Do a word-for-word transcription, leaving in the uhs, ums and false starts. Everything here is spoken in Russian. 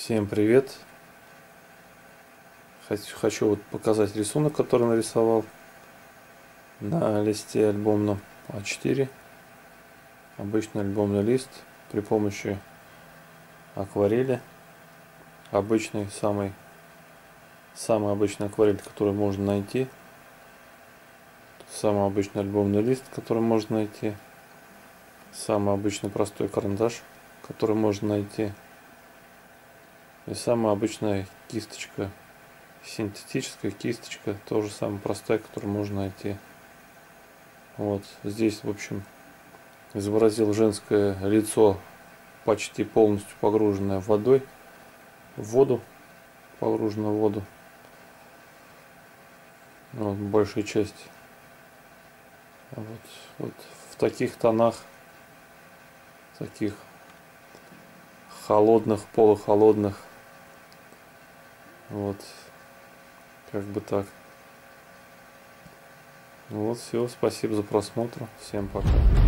Всем привет! Хочу, хочу вот показать рисунок, который нарисовал на листе альбомном а четыре. Обычный альбомный лист при помощи акварели. Обычный, самый, самый обычный акварель, который можно найти. Самый обычный альбомный лист, который можно найти. Самый обычный простой карандаш, который можно найти. И самая обычная кисточка, синтетическая кисточка, тоже самая простая, которую можно найти. Вот здесь, в общем, изобразил женское лицо, почти полностью погруженное водой, в воду, погружено в воду. Вот, большая часть. Вот, вот в таких тонах, таких холодных, полухолодных. Вот, как бы так. Вот, все, спасибо за просмотр, всем пока.